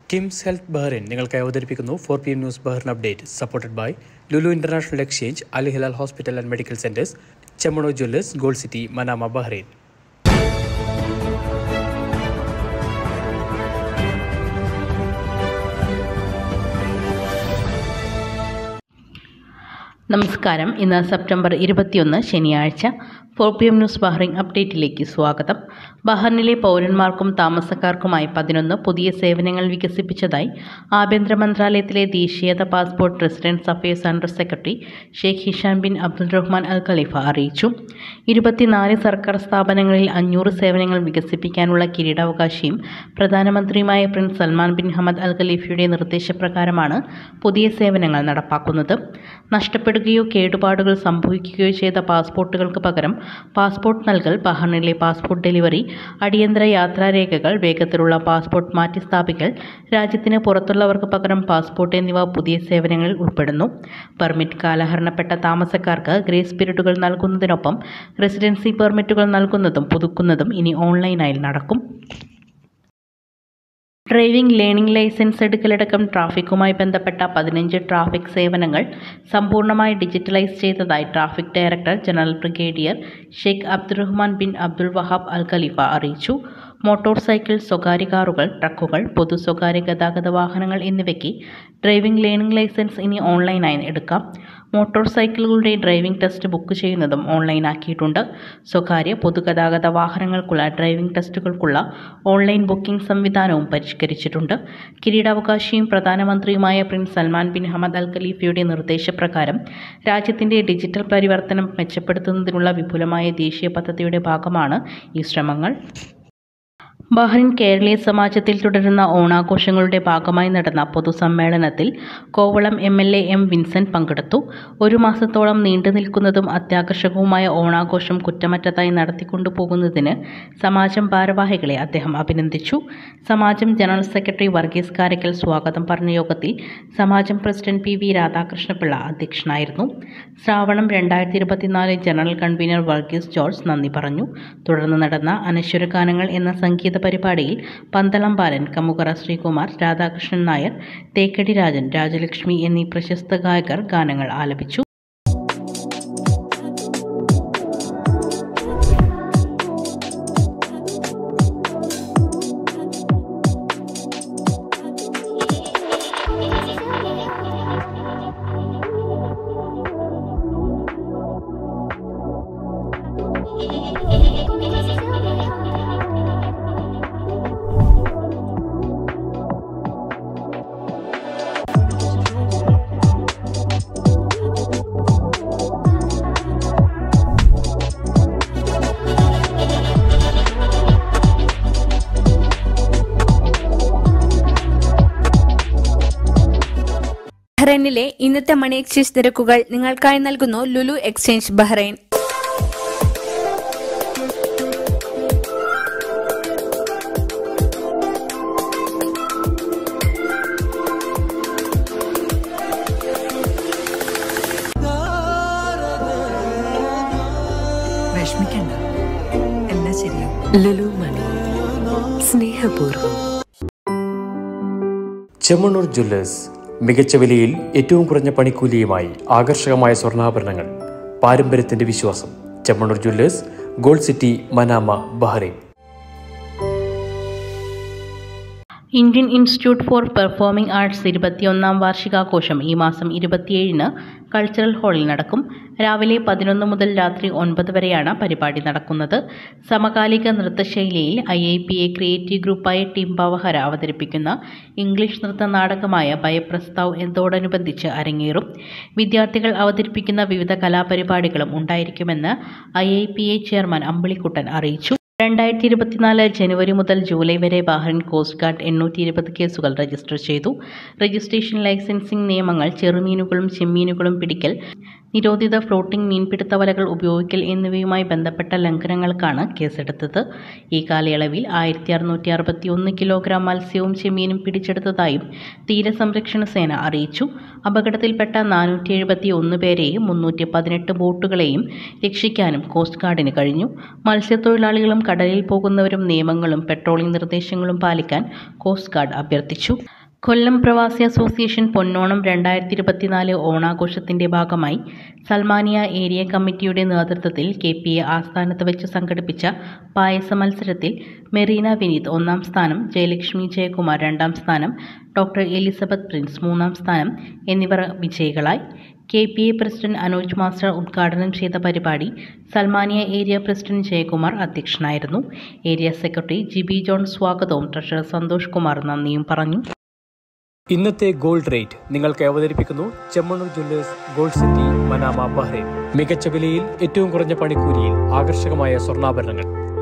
KIMS health Bahrain നിങ്ങൾക്കായി അവതരിപ്പിക്കുന്നു 4 PM news Bahrain update supported by Lulu international exchange, Al Hilal hospital and medical centres, Chemmanur jewellers, gold city, Manama, Bahrain. നമസ്കാരം. ഇന്ന് September 21 ശനിയാഴ്ച. 4 PM news Bahrain അപ്ഡേറ്റിലേക്ക് സ്വാഗതം. ബഹ്റൈനിലെ പൗരന്മാർക്കും താമസക്കാർക്കുമായി 11 പുതിയ സേവനങ്ങൾ വികസിപ്പിച്ചതായി ആഭ്യന്തര മന്ത്രാലയത്തിലെ ദേശീയത passport residence affairs under secretary Sheikh Hisham bin Abdul Rahman Al Khalifa അറിയിച്ചു. 24 സർക്കാർ സ്ഥാപനങ്ങളിൽ 500 സേവനങ്ങൾ വികസിപ്പിക്കാനുള്ള കിരീടാവകാശിയും പ്രധാനമന്ത്രിയുമായ prince Salman bin Hamad Al ഖലീഫയുടെ നിർദ്ദേശപ്രകാരമാണ് പുതിയ സേവനങ്ങൾ നടപ്പാക്കുന്നത്. നഷ്ടപ്പെടുകയോ കേടുപാടുകൾ സംഭവിക്കുകയോ ചെയ്ത പാസ്പോർട്ടുകൾക്ക് പകരം പാസ്പോർട്ട് നൽകൽ, ബഹ്റൈനിലെ പാസ്പോർട്ട് ഡെലിവറി, അടിയന്തര യാത്രാരേഖകൾ, വേഗത്തിലുള്ള പാസ്പോർട്ട് മാറ്റിസ്ഥാപിക്കൽ, രാജ്യത്തിന് പുറത്തുള്ളവർക്ക് പകരം പാസ്പോർട്ട് എന്നിവ പുതിയ സേവനങ്ങളിൽ ഉൾപ്പെടുന്നു. പെർമിറ്റ് കാലഹരണപ്പെട്ട താമസക്കാർക്ക് ഗ്രേസ് പീരീഡുകൾ നൽകുന്നതിനൊപ്പം റെസിഡൻസി പെർമിറ്റുകൾ നൽകുന്നതും പുതുക്കുന്നതും ഇനി ഓൺലൈനായി നടക്കും. ഡ്രൈവിംഗ് ലേണിംഗ് ലൈസൻസ് എടുക്കലടക്കം ട്രാഫിക്കുമായി ബന്ധപ്പെട്ട 15 ട്രാഫിക് സേവനങ്ങൾ സമ്പൂർണ്ണമായി ഡിജിറ്റലൈസ് ചെയ്തതായി traffic director general brigadier Sheikh Abdulrahman bin Abdul Wahab Al Khalifa അറിയിച്ചു. മോട്ടോർ സൈക്കിൾ, സ്വകാര്യ കാറുകൾ, ട്രക്കുകൾ, പൊതു സ്വകാര്യ ഗതാഗത വാഹനങ്ങൾ എന്നിവയ്ക്ക് ഡ്രൈവിംഗ് ലേണിംഗ് ലൈസൻസ് ഇനി ഓൺലൈനായി എടുക്കാം. മോട്ടോർ സൈക്കിളുകളുടെ ഡ്രൈവിംഗ് ടെസ്റ്റ് ബുക്ക് ചെയ്യുന്നതും ഓൺലൈനാക്കിയിട്ടുണ്ട്. സ്വകാര്യ പൊതുഗതാഗത വാഹനങ്ങൾക്കുള്ള ഡ്രൈവിംഗ് ടെസ്റ്റുകൾക്കുള്ള ഓൺലൈൻ ബുക്കിംഗ് സംവിധാനവും പരിഷ്കരിച്ചിട്ടുണ്ട്. കിരീടാവകാശിയും പ്രധാനമന്ത്രിയുമായ prince Salman bin Hamad Al ഖലീഫയുടെ നിർദ്ദേശപ്രകാരം രാജ്യത്തിൻ്റെ ഡിജിറ്റൽ പരിവർത്തനം മെച്ചപ്പെടുത്തുന്നതിനുള്ള വിപുലമായ ദേശീയ പദ്ധതിയുടെ ഭാഗമാണ് ഈ ശ്രമങ്ങൾ. ബഹ്റൈൻ കേരളീയ സമാജത്തിൽ തുടരുന്ന ഓണാഘോഷങ്ങളുടെ ഭാഗമായി നടന്ന പൊതുസമ്മേളനത്തിൽ കോവളം MLA M. വിൻസെന്റ് പങ്കെടുത്തു. 1 മാസത്തോളം നീണ്ടു നിൽക്കുന്നതും അത്യാകർഷകവുമായ ഓണാഘോഷം കുറ്റമറ്റതായി നടത്തിക്കൊണ്ടുപോകുന്നതിന് സമാജം ഭാരവാഹികളെ അദ്ദേഹം അഭിനന്ദിച്ചു. സമാജം ജനറൽ സെക്രട്ടറി വർഗീസ് കാരയ്ക്കൽ സ്വാഗതം പറഞ്ഞ യോഗത്തിൽ സമാജം പ്രസിഡന്റ് PV രാധാകൃഷ്ണപിള്ള അധ്യക്ഷനായിരുന്നു. ശ്രാവണം 2024 ജനറൽ കൺവീനർ വർഗീസ് ജോർജ് നന്ദി പറഞ്ഞു. തുടർന്ന് നടന്ന അനശ്വരഗാനങ്ങൾ എന്ന സംഗീത പരിപാടിയിൽ പന്തളം ബാലൻ, കമുകറ ശ്രീകുമാർ, രാധാകൃഷ്ണൻ നായർ, തേക്കടി രാജൻ, രാജലക്ഷ്മി എന്നീ പ്രശസ്ത ഗായകർ ഗാനങ്ങൾ ആലപിച്ചു. ബഹ്റൈനിലെ ഇന്നത്തെ മണി എക്സ്ചേഞ്ച് നിരക്കുകൾ നിങ്ങൾക്കായി നൽകുന്നു ലുലു എക്സ്ചേഞ്ച് ബഹ്റൈൻ. വിഷമിക്കണ്ട, എല്ലാം ശരിയാവും. ലുലു മണി, സ്നേഹപൂർവ്വം. ചെമ്മണൂർ ജ്വല്ലേഴ്സ് മികച്ച വിലയിൽ ഏറ്റവും കുറഞ്ഞ പണിക്കൂലിയുമായി ആകർഷകമായ സ്വർണ്ണാഭരണങ്ങൾ, പാരമ്പര്യത്തിന്റെ വിശ്വാസം. Chemmanur jewellers, gold city, Manama, Bahrain. Indian institute for performing arts 21ാം വാർഷികാഘോഷം ഈ മാസം 27-ന് കൾച്ചറൽ ഹാളിൽ നടക്കും. രാവിലെ 11 മുതൽ രാത്രി 9 വരെയാണ് പരിപാടി നടക്കുന്നത്. സമകാലിക നൃത്തശൈലിയിൽ IIPA ക്രിയേറ്റീവ് ഗ്രൂപ്പായ ടീം പവഹര അവതരിപ്പിക്കുന്ന ഇംഗ്ലീഷ് നൃത്ത നാടകമായ ഭയപ്രസ്താവ് എന്നതോടനുബന്ധിച്ച് അരങ്ങേറും. വിദ്യാർത്ഥികൾ അവതരിപ്പിക്കുന്ന വിവിധ കലാപരിപാടികളും ഉണ്ടായിരിക്കുമെന്ന് IIPA ചെയർമാൻ അമ്പിളിക്കുട്ടൻ അറിയിച്ചു. 2024 ജനുവരി മുതൽ ജൂലൈ വരെ ബഹ്റൈൻ കോസ്റ്റ് ഗാർഡ് 820 കേസുകൾ രജിസ്റ്റർ ചെയ്തു. രജിസ്ട്രേഷൻ, ലൈസൻസിംഗ് നിയമങ്ങൾ, ചെറുമീനുകളും ചെമ്മീനുകളും പിടിക്കൽ, നിരോധിത ഫ്ലോട്ടിംഗ് മീൻപിടുത്ത വലകൾ ഉപയോഗിക്കൽ എന്നിവയുമായി ബന്ധപ്പെട്ട ലംഘനങ്ങൾക്കാണ് കേസെടുത്തത്. ഈ കാലയളവിൽ 1661 കിലോഗ്രാം മത്സ്യവും ചെമ്മീനും പിടിച്ചെടുത്തതായും തീരസംരക്ഷണ സേന അറിയിച്ചു. അപകടത്തിൽപ്പെട്ട 471 പേരെയും 318 ബോട്ടുകളെയും രക്ഷിക്കാനും കോസ്റ്റ് ഗാർഡിന് കഴിഞ്ഞു. മത്സ്യത്തൊഴിലാളികളും കടലിൽ പോകുന്നവരും നിയമങ്ങളും പെട്രോളിംഗ് നിർദ്ദേശങ്ങളും പാലിക്കാൻ കോസ്റ്റ് ഗാർഡ് അഭ്യർത്ഥിച്ചു. കൊല്ലം പ്രവാസി അസോസിയേഷൻ പൊന്നോണം 2024 ഓണാഘോഷത്തിന്റെ ഭാഗമായി സൽമാനിയ ഏരിയ കമ്മിറ്റിയുടെ നേതൃത്വത്തിൽ KPA ആസ്ഥാനത്ത് വെച്ച് സംഘടിപ്പിച്ച പായസ മത്സരത്തിൽ മെറീന വിനീത് 1ാം സ്ഥാനം, ജയലക്ഷ്മി ജയകുമാർ 2ാം സ്ഥാനം, ഡോക്ടർ എലിസബത്ത് പ്രിൻസ് 3ാം സ്ഥാനം എന്നിവർ വിജയികളായി. KPA പ്രസിഡന്റ് അനോജ് മാസ്റ്റർ ഉദ്ഘാടനം ചെയ്ത പരിപാടി സൽമാനിയ ഏരിയ പ്രസിഡന്റ് ജയകുമാർ അധ്യക്ഷനായിരുന്നു. ഏരിയ സെക്രട്ടറി ജിബി ജോൺ സ്വാഗതവും ട്രഷറർ സന്തോഷ് കുമാർ നന്ദിയും പറഞ്ഞു. ഇന്നത്തെ ഗോൾഡ് റേറ്റ് നിങ്ങൾക്ക് അവതരിപ്പിക്കുന്നു Chemmanur jewellers, gold city, Manama, Bahrain. മികച്ച വിലയിൽ ഏറ്റവും കുറഞ്ഞ പണിക്കൂലിയിൽ ആകർഷകമായ സ്വർണ്ണാഭരണങ്ങൾ.